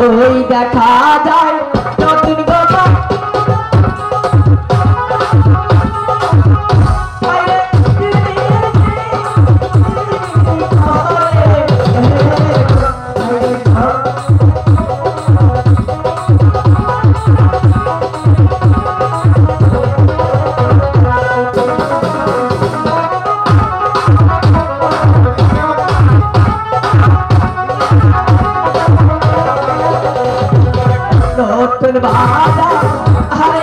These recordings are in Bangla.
ওই দেখা যায় নতুন কথা নতুন বাধা হারে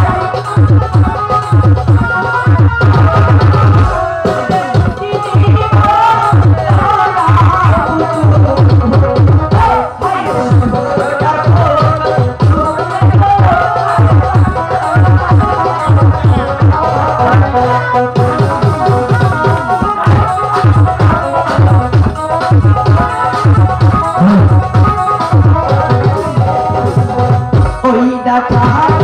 ওই দেখা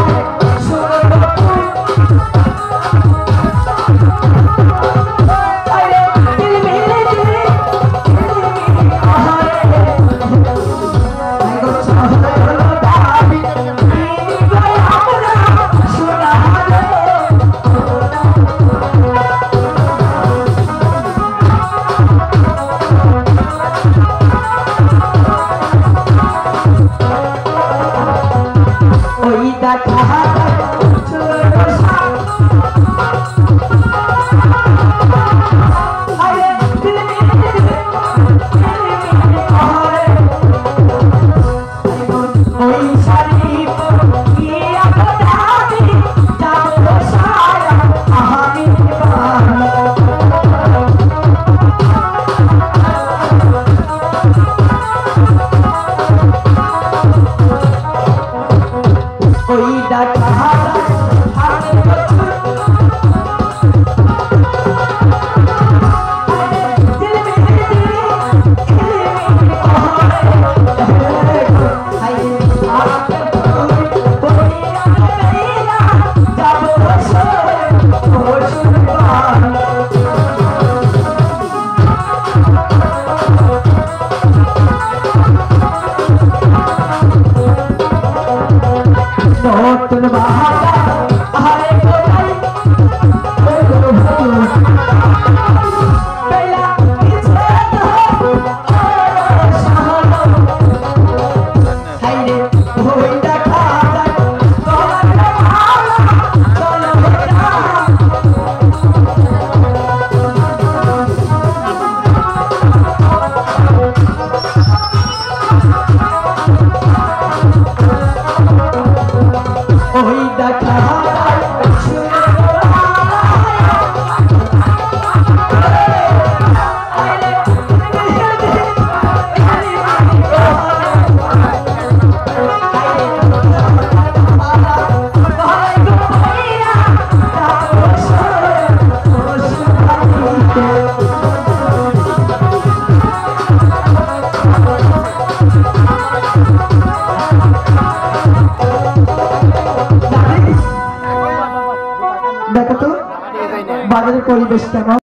ওই দেখা ওই দেখা নতুন বাহাদা হারে কোথায় বেলা ইচ্ছে তো সাহানো হাইরে ওই দেখা যায় তোমার ভালো চলো বেটা ওই দেখা দেখো তো বাজারের পরিবেশ কেমন।